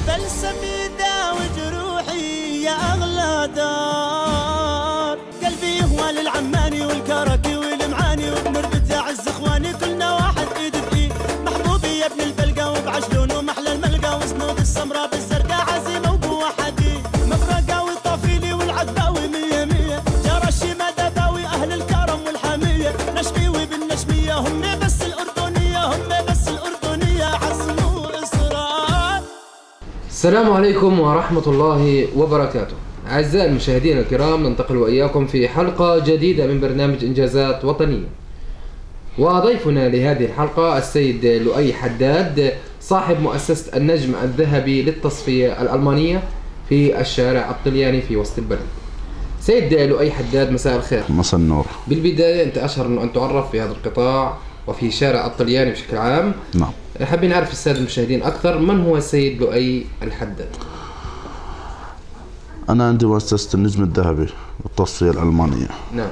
فلسفي داوي جروحي يا أغلى دار، قلبي هو للعماني والكركي والمعاني وبنربط يا عز إخواني كلنا واحد إيد بإيد. محبوبي يا ابن البلقة وبعجلون ومحلى الملقى وزنود السمراء بالزرقاء عزيمة وقوة حديد. مفرقاوي الطفيلي والعقباوي مية مية، جرى الشيمة دباوي أهل الكرم والحمية. نشميوي بالنشمية هم بس الأردنية، هم بس الأردنية عزموا إصرار. السلام عليكم ورحمة الله وبركاته. أعزائي المشاهدين الكرام، ننتقل وإياكم في حلقة جديدة من برنامج إنجازات وطنية. وضيفنا لهذه الحلقة السيد لؤي حداد، صاحب مؤسسة النجم الذهبي للتصفية الألمانية في الشارع الطلياني في وسط البلد. سيد لؤي حداد، مساء الخير. مساء النور. بالبداية أنت أشهر أنه أن تعرف في هذا القطاع وفي شارع الطلياني بشكل عام. نعم. حابين نعرف السادة المشاهدين أكثر، من هو السيد لؤي الحداد؟ أنا عندي مؤسسة النجم الذهبي للتصفية الألمانية. نعم.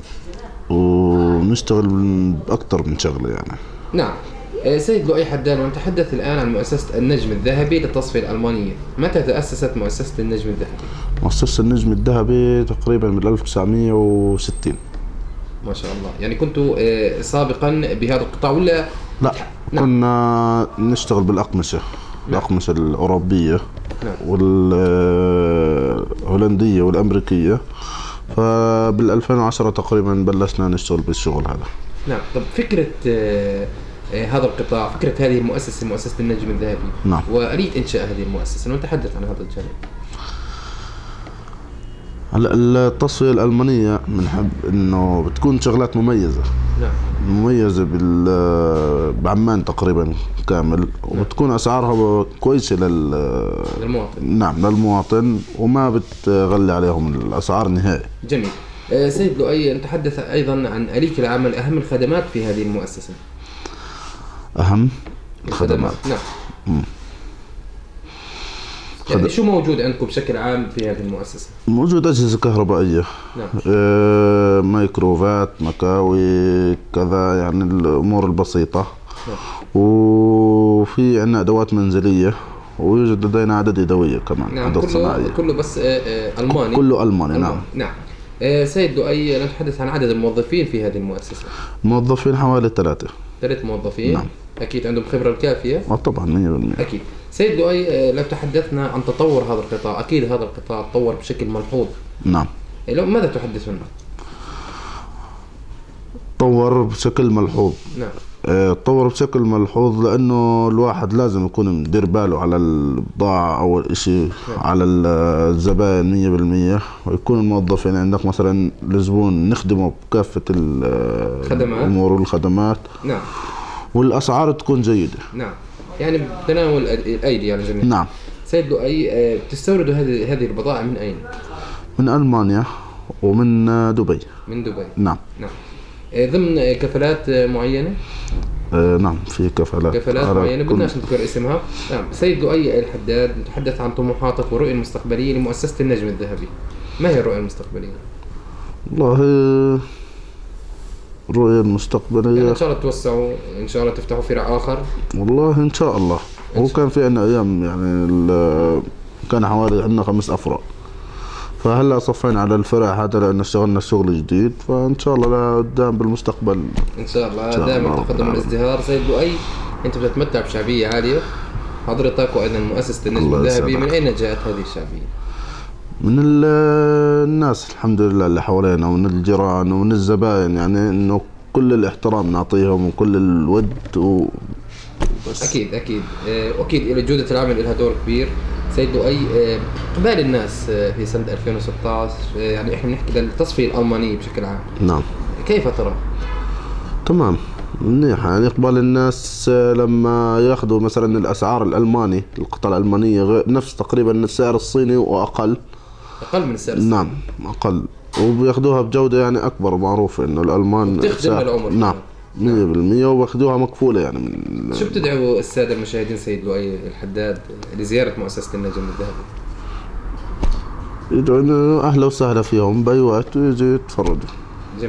ونشتغل بأكثر من شغلة يعني. نعم. سيد لؤي حداد، ونتحدث الآن عن مؤسسة النجم الذهبي للتصفية الألمانية. متى تأسست مؤسسة النجم الذهبي؟ مؤسسة النجم الذهبي تقريبا من 1960. ما شاء الله، يعني كنتوا سابقا بهذا القطاع ولا؟ لا. نعم. كنا نشتغل بالأقمشة. الأقمشة الأوروبية. نعم. والهولندية والأمريكية. فبال 2010 تقريبا بلشنا نشتغل بالشغل هذا. نعم. طب فكرة هذا القطاع، فكرة هذه المؤسسة، مؤسسة النجم الذهبي، نعم، وآلية إنشاء هذه المؤسسة، نتحدث عن هذا الجانب. هلا التصفية الألمانية بنحب إنه بتكون شغلات مميزة. نعم. مميزة بعمان تقريبا كامل، وبتكون أسعارها كويسة للمواطن. نعم، للمواطن، وما بتغلي عليهم الأسعار نهائي. جميل. سيد لؤي، نتحدث أيضا عن آلية العمل، أهم الخدمات في هذه المؤسسة. أهم الخدمات. نعم. يعني شو موجود عندكم بشكل عام في هذه المؤسسة؟ موجود أجهزة كهربائية. نعم. ميكروفات، مكاوي، كذا، يعني الأمور البسيطة. نعم. وفي عندنا أدوات منزلية، ويوجد لدينا عدد يدوية كمان. نعم. عدد صناعية. كله بس ألماني. كله ألماني. نعم. نعم. سيد لؤي، نتحدث عن عدد الموظفين في هذه المؤسسة. موظفين حوالي 3 موظفين. نعم. أكيد عندهم خبرة الكافية. طبعا 100%. أكيد. سيد لؤي، لو تحدثنا عن تطور هذا القطاع، أكيد هذا القطاع تطور بشكل ملحوظ. نعم. لو ماذا تحدث عنه؟ تطور بشكل ملحوظ. نعم. تطور بشكل ملحوظ لأنه الواحد لازم يكون مدير باله على البضاعة أول إشي. نعم. على الزبائن 100%، ويكون الموظفين عندك مثلا الزبون نخدمه بكافة الأمور والخدمات. نعم. والأسعار تكون جيدة. نعم. يعني بتناول الأيدي يعني جميع. نعم. سيد لؤي، بتستوردوا هذه البضائع من أين؟ من ألمانيا ومن دبي. من دبي. نعم. نعم. ضمن كفالات معينة؟ نعم، في كفالات معينة بدناش نذكر اسمها. نعم. سيد لؤي الحداد، نتحدث عن طموحاتك والرؤية المستقبلية لمؤسسة النجم الذهبي. ما هي الرؤية المستقبلية؟ والله الرؤية المستقبلية يعني إن شاء الله توسعوا، إن شاء الله تفتحوا فرع آخر. والله إن شاء الله. هو كان في عنا أيام يعني كان حوالي عندنا 5 أفرع، فهلا صفينا على الفرع هذا لأن اشتغلنا شغل جديد، فإن شاء الله لقدام بالمستقبل إن شاء الله دائما التقدم والازدهار. سيد لؤي، أنت بتتمتع بشعبية عالية، حضرتك وأيضا مؤسسة النجم الذهبي، من أين جاءت هذه الشعبية؟ من الناس الحمد لله اللي حوالينا، ومن الجيران ومن الزبائن، يعني إنه كل الاحترام نعطيهم وكل الود بس. أكيد إلى جودة العمل لها دور كبير. سيد لؤي، إقبال الناس في سنة 2016، يعني إحنا بنحكي للتصفية الألمانية بشكل عام. نعم. كيف ترى؟ تمام، منيح. يعني إقبال الناس لما ياخذوا مثلا الأسعار الألماني، القطع الألمانية نفس تقريبا السعر الصيني وأقل من السعر الصيني. نعم، أقل، وبياخذوها بجودة يعني أكبر. معروف إنه الألمان بتخدم العمر. نعم 100%، وباخذوها مكفولة يعني. من شو بتدعوا السادة المشاهدين سيد لؤي الحداد لزيارة مؤسسة النجم الذهبي؟ يدعون أهلا وسهلا فيهم بأي وقت ويجي يتفرجوا. جميل.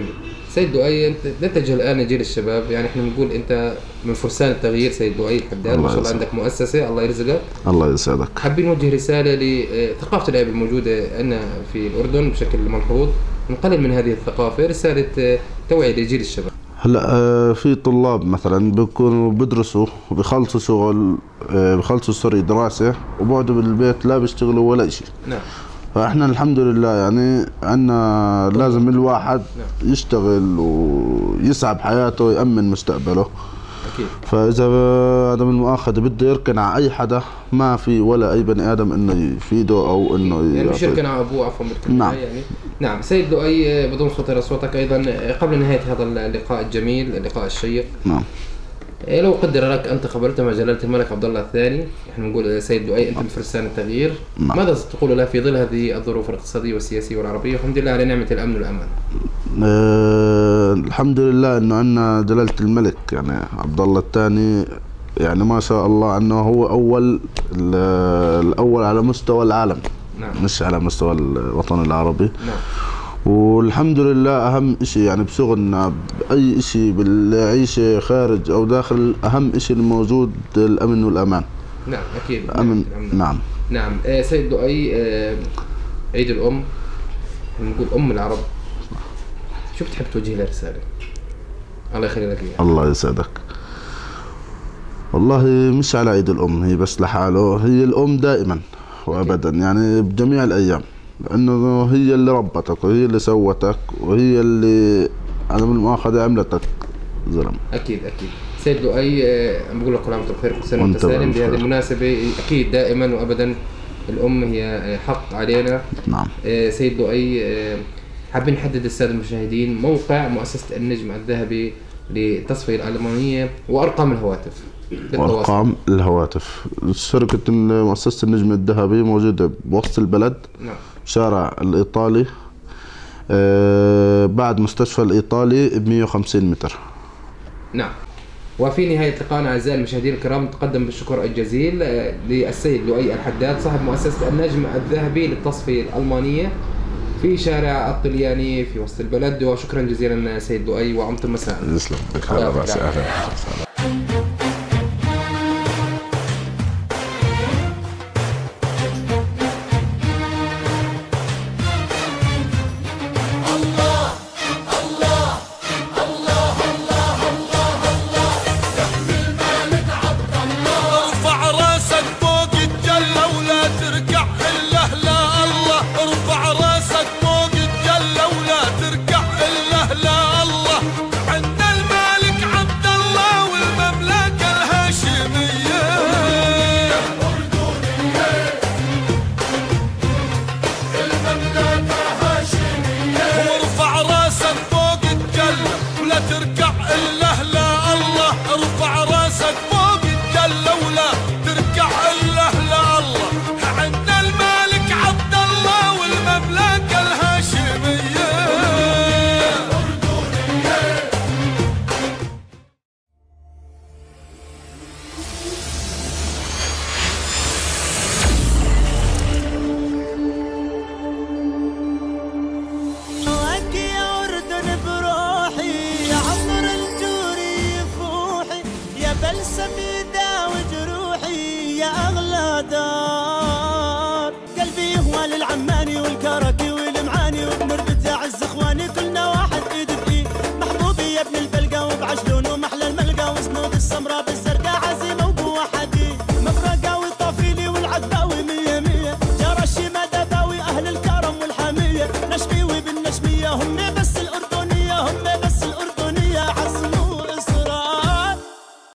سيد لؤي، انت نتج الان لجيل الشباب، يعني احنا بنقول انت من فرسان التغيير سيد لؤي الحداد، ما شاء الله عندك مؤسسه، الله يرزقك. الله يسعدك. حابين نوجه رساله لثقافه اللعب الموجوده عندنا في الاردن بشكل ملحوظ، نقلل من هذه الثقافه، رساله توعيه لجيل الشباب. هلا في طلاب مثلا بيكونوا بدرسوا بخلصوا شغل، بخلصوا دراسه وبقعدوا بالبيت لا بيشتغلوا ولا شيء. نعم. فاحنا الحمد لله يعني عندنا لازم الواحد يشتغل ويسعى بحياته ويأمن مستقبله. اكيد. فاذا عدم المؤاخذه بده يركن على اي حدا، ما في ولا اي بني ادم انه يفيده او انه يعني مش يركن على ابوه، عفوا نعم. يعني نعم. سيد لؤي، بدون صوت الى صوتك ايضا، قبل نهايه هذا اللقاء الجميل، اللقاء الشيق، نعم، لو قدر لك أن تقبلت مع جلالة الملك عبد الله الثاني، نحن نقول سيد لؤي أنت من فرسان التغيير، ماذا تقول له في ظل هذه الظروف الاقتصادية والسياسية والعربية، والحمد لله على نعمة الأمن والأمان؟ الحمد لله إنه عندنا جلالة الملك يعني عبد الله الثاني، يعني ما شاء الله أنه هو الأول على مستوى العالم. نعم. مش على مستوى الوطن العربي. نعم. والحمد لله أهم إشي يعني بشغلنا بأي إشي بالعيشة خارج أو داخل، أهم إشي الموجود الأمن والأمان. نعم أكيد. أمن. نعم. نعم. سيد لؤي، عيد الأم، نقول أم العرب، شو بتحب توجه لها رسالة؟ الله يخلي لك إياها. الله يسعدك. والله مش على عيد الأم هي بس لحاله، هي الأم دائما وأبدا يعني بجميع الأيام، لأنه هي اللي ربتك وهي اللي سوتك وهي اللي عدم المؤاخذة عملتك زلمة. أكيد أكيد. سيد لؤي، بقول لك كل عام وأنت بخير، كل سنة وأنت سالم. بهذه المناسبة أكيد دائما وأبدا الأم هي حق علينا. نعم. سيد لؤي، حابين نحدد السادة المشاهدين موقع مؤسسة النجم الذهبي للتصفية الألمانية وأرقام الهواتف. وأرقام الهواتف، شركة مؤسسة النجم الذهبي موجودة بوسط البلد. نعم. شارع الإيطالي، بعد مستشفى الإيطالي ب150 متر. نعم. وفي نهاية لقائنا أعزائي المشاهدين الكرام، نتقدم بالشكر الجزيل للسيد لؤي الحداد صاحب مؤسسة النجم الذهبي للتصفية الألمانية في شارع الطلياني في وسط البلد، وشكرا جزيلا سيد لؤي وأمتم مساء. يسلم بك. على راسي. أهلا. سفيدة وجروحي يا أغلى دار، قلبي هو للعماني والكركي والمعاني وبمربط عز إخواني كلنا واحد إيد بإيد، محبوبي يا ابن البلقة وبعجلون ومحلى الملقى وسنود السمراء بالزرقاء عزيمة وقوة حديد، مفرقة والطفيلي والعداوي مية مية، جرى الشيمة دباوي أهل الكرم والحمية، نشمي وبالنشمية هم بس الأردن